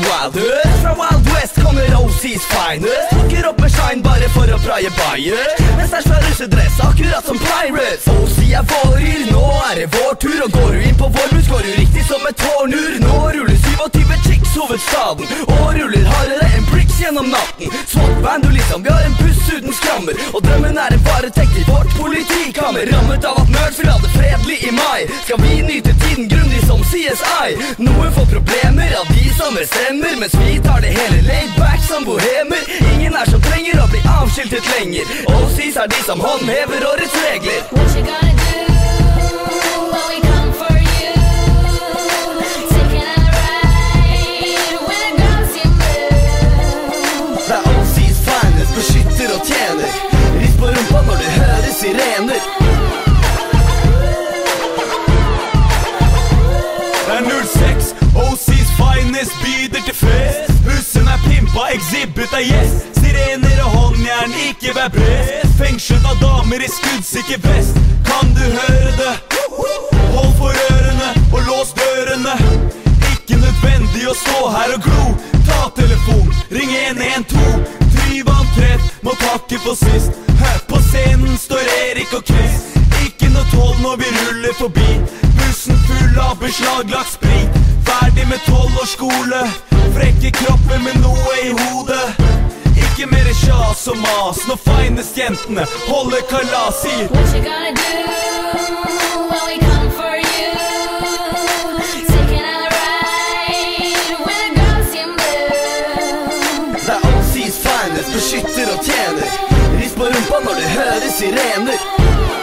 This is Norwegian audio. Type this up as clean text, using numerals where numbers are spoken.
Wilder. Fra Wild West kommer OC's finest. Plukker opp med shine bare for å praie bayer. Med stæsj fra russedress, akkurat som pirates. OC er vårer, nå er det vår tur. Og går du inn på vår mus, går du riktig som et tårnur. Nå ruller 27 chicks hovedstaden, og ruller hardere enn bricks gjennom natten. Swat band, du liksom, vi har en buss uten skrammer. Og drømmen er en varetekt i vårt politikammer. Rammet av at nerds vil ha det fredelig i mai. Skal vi nyte tiden grundig som CSI? Noen får problemer av de som bestemmer, mens vi tar det hele laid back som bohemer. Ingen er som trenger å bli avskiltet lenger. OCs er de som håndhever årets regler. What you gonna do when we come for you? Taking a ride with a girls you move. Det er OCs finest, beskytter og tjener. Rist på rumpa når du hører sirener. Det er 06, OC's finest byder til fest. Bussen er pimpa, exhibit er gjest. Sirener og håndjern, ikke vær prest. Fengslet av damer i skuddsikker vest. Kan du høre det? Hold for ørene og lås dørene. Ikke nødvendig å stå her og glo. Ta telefon, ring 112. Driv antrett, må takke for sist. Her på scenen står Erik og Chris. Ikke noe tål når vi ruller forbi. Bussen full av beslaglagt sprit. Ferdig med 12 års skole. Frekke kropper med noe i hodet. Ikke mer kjas og mas når finest jentene holder kalas i. What you gonna do when we come for you? Taking a ride with a girls you move. Det er OC's finest, beskytter og tjener. Rist på rumpa når du hører sirener.